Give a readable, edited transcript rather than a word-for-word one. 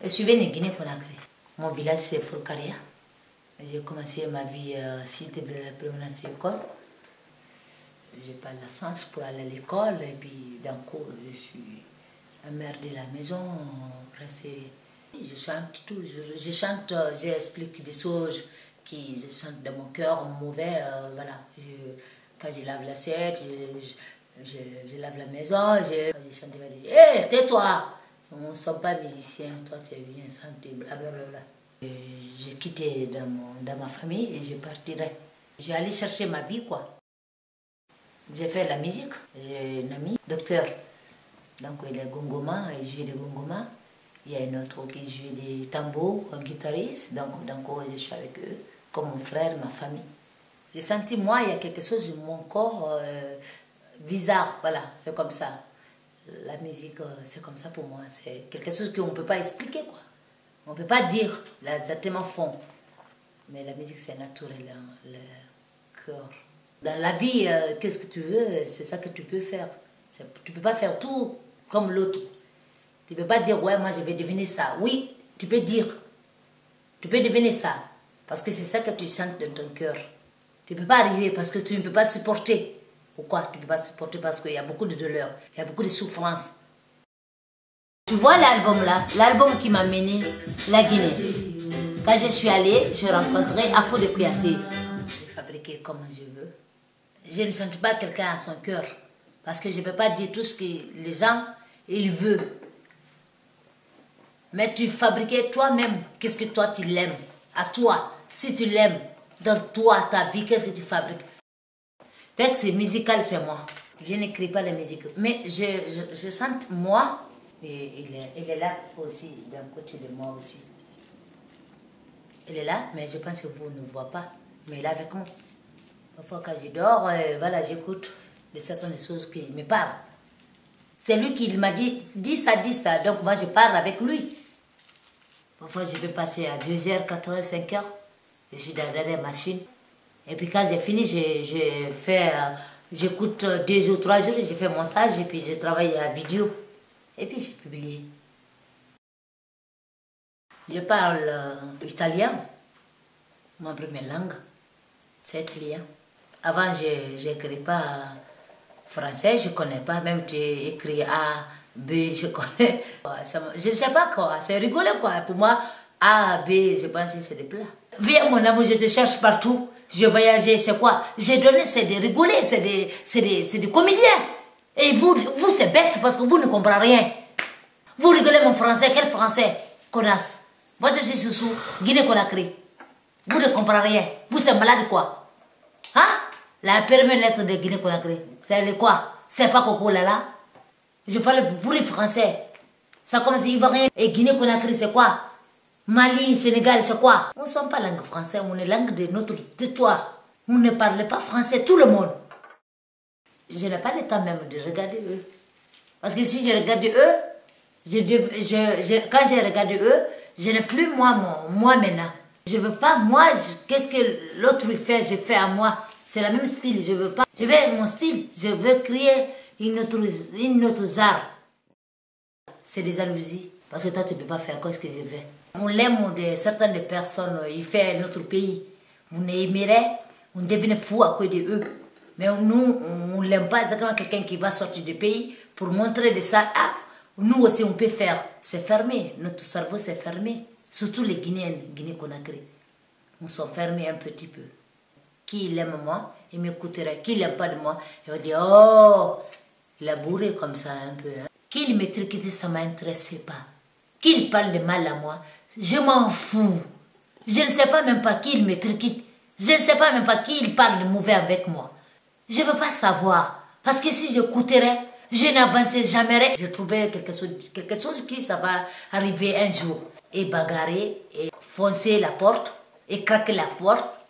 Je suis venue de Guinée-Conakry. Mon village, c'est Folkaria. J'ai commencé ma vie cité de la permanence école. J'ai pas la chance pour aller à l'école. Et puis, d'un coup, je suis mère de la maison. Je chante tout. Je chante, j'explique des choses qui je chante dans mon cœur, mauvais. Voilà. Quand je lave l'assiette, je lave la maison, je chante, je dis, hé, tais-toi! On ne sont pas musiciens, toi tu viens chanter, blablabla. J'ai quitté dans ma famille et je partirai. J'ai allé chercher ma vie, quoi. J'ai fait la musique. J'ai un ami, docteur. Donc il est gongoma, il joue des gongoma. Il y a un autre qui joue des tambours, un guitariste. Donc je suis avec eux, comme mon frère, ma famille. J'ai senti, moi, il y a quelque chose de mon corps bizarre. Voilà, c'est comme ça. La musique, c'est comme ça pour moi. C'est quelque chose qu'on ne peut pas expliquer, quoi. On ne peut pas dire exactement fond. Mais la musique, c'est naturel, hein, le cœur. Dans la vie, qu'est-ce que tu veux, c'est ça que tu peux faire. Tu ne peux pas faire tout comme l'autre. Tu ne peux pas dire, ouais, moi, je vais devenir ça. Oui, tu peux dire. Tu peux devenir ça. Parce que c'est ça que tu sens dans ton cœur. Tu ne peux pas arriver parce que tu ne peux pas supporter. Pourquoi tu ne peux pas supporter? Parce qu'il y a beaucoup de douleur, il y a beaucoup de souffrance. Tu vois l'album là, l'album qui m'a mené la Guinée. Quand je suis allée, j'ai rencontré Afo de Kouyaté. J'ai fabriqué comme je veux. Je ne sens pas quelqu'un à son cœur. Parce que je ne peux pas dire tout ce que les gens ils veulent. Mais tu fabriquais toi-même, qu'est-ce que toi tu l'aimes. À toi, si tu l'aimes, dans toi, ta vie, qu'est-ce que tu fabriques? Peut-être c'est musical, c'est moi. Je n'écris pas la musique. Mais je sens moi, et il est là aussi, d'un côté de moi aussi. Il est là, mais je pense que vous ne voyez pas. Mais il est là avec moi. Parfois quand je dors, voilà, j'écoute certaines choses qui me parlent. C'est lui qui m'a dit, dis ça, donc moi je parle avec lui. Parfois je vais passer à 2h, 4h, 5h. Je suis dans la machine. Et puis quand j'ai fini, j'écoute 2 jours, 3 jours, j'ai fait montage et puis je travaille à vidéo. Et puis j'ai publié. Je parle italien. Ma première langue, c'est italien. Avant, je n'écris pas français, je ne connais pas. Même tu écris A, B, je connais. Je ne sais pas quoi, c'est rigolo quoi. Pour moi, A, B, je pense que c'est des plats. Viens mon amour, je te cherche partout. Je voyageais, c'est quoi? J'ai donné, c'est des rigolés, c'est des comédiens. Et vous c'est bête parce que vous ne comprenez rien. Vous rigolez mon français, quel français? Connasse. Moi je suis Soussou, Guinée-Conakry. Vous ne comprenez rien. Vous c'est malade quoi? Hein? La première lettre de Guinée-Conakry, c'est quoi? C'est pas Coco Lala? Je parle pourri français. Ça commence ivoirien et Guinée-Conakry, c'est quoi? Mali, Sénégal, c'est quoi? On ne sent pas langue française, on est langue de notre territoire. On ne parle pas français, tout le monde. Je n'ai pas le temps même de regarder eux. Parce que si je regarde eux, quand je regarde eux, je n'ai plus moi maintenant. Je veux pas, moi, qu'est-ce que l'autre fait, je fais à moi. C'est le même style, je veux pas. Je veux mon style, je veux créer une autre art. C'est des jalousies. Parce que toi, tu ne peux pas faire quoi ce que je veux. On l'aime de certaines personnes, il fait notre pays. Vous aimerez, on devient fou à cause de eux. Mais nous, on n'aime pas exactement quelqu'un qui va sortir du pays pour montrer de ça. Ah, nous aussi, on peut faire. C'est fermé, notre cerveau s'est fermé. Surtout les Guinéens, Guinée-Conakry. On s'est fermés un petit peu. Qui l'aime moi, il m'écouterait. Qui l'aime pas de moi, il va dire, oh, il a bourré comme ça un peu. Hein. Qu'il me triquette, ça ne m'intéressait pas. Qu'il parle de mal à moi, je m'en fous. Je ne sais pas même pas qui il me triquette. Je ne sais pas même pas qui il parle de mauvais avec moi. Je ne veux pas savoir. Parce que si j'écouterais, je n'avancerais jamais. Je trouverais quelque chose qui ça va arriver un jour. Et bagarrer, et foncer la porte, et craquer la porte.